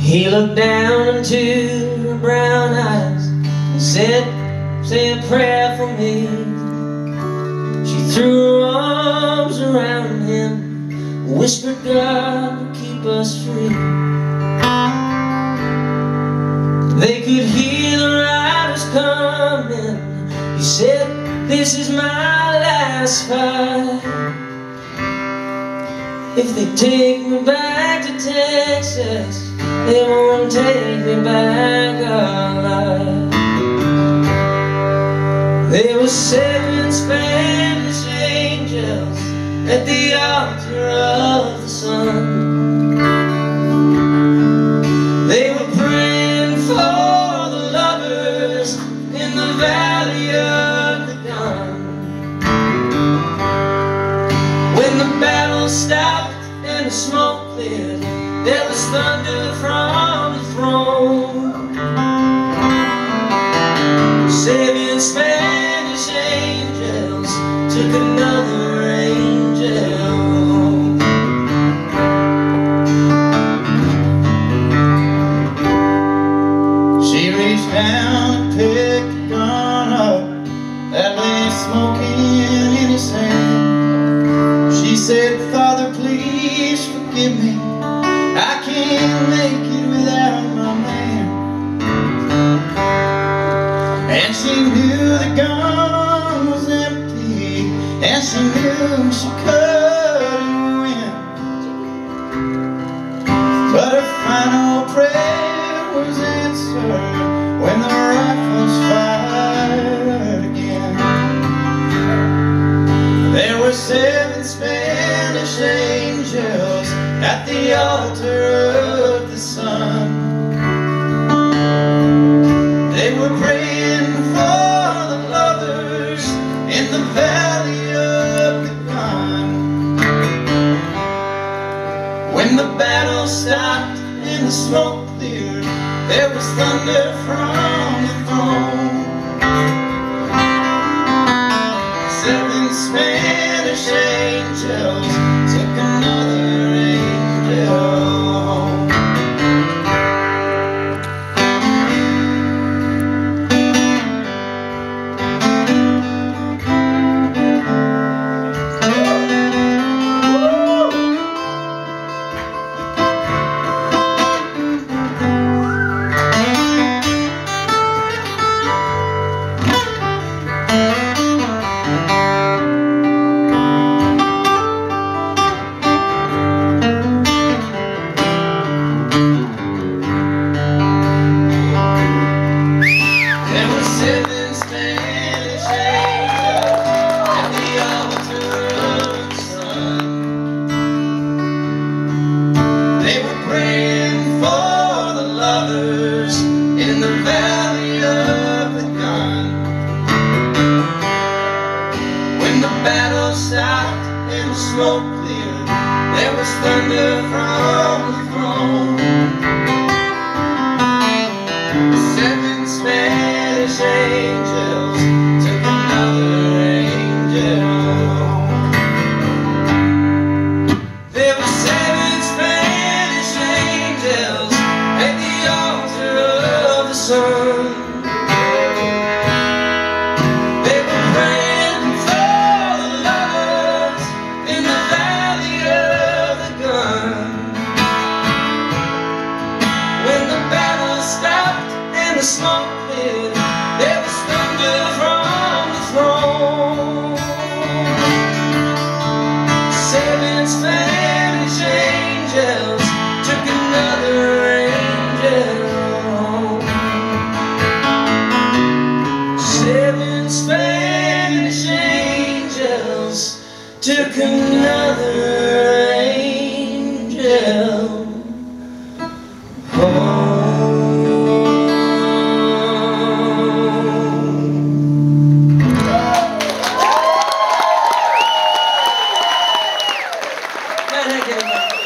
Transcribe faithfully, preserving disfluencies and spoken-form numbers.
He looked down into her brown eyes and said, say a prayer for me. She threw her arms around him, whispered, God will keep us free. They could hear the riders coming. He said, this is my last fight. If they take me back to Texas, they won't take me back alive. There were seven Spanish angels at the altar of the sun. They were praying for the lovers in the valley of the gun. When the battle stopped and the smoke cleared, there was thunder from the throne. Seven Spanish angels took another angel home. She reached down and picked a gun up that lay smoking in his hand. She said, Father, please forgive me, I can't make it without my man. And she knew the gun was empty, and she knew she couldn't win. But her final prayer was answered when the rifles fired again. There were seven Spanish angels at the altar of the sun. They were praying for the lovers in the valley of the gun. When the battle stopped and the smoke cleared, there was thunder from the throne. Seven Spanish angels took another angel home. In the valley of the gun. When the battle stopped and the smoke cleared, there was thunder from the throne. The seven Spanish angels took another angel home. There were seven Spanish angels at the altar of the sun. They were praying for the lovers in the valley of the gun. When the battle stopped and the smoke cleared, there was thunder from the throne. Seven Spanish angels took another angel home. Seven Spanish angels took another angel home.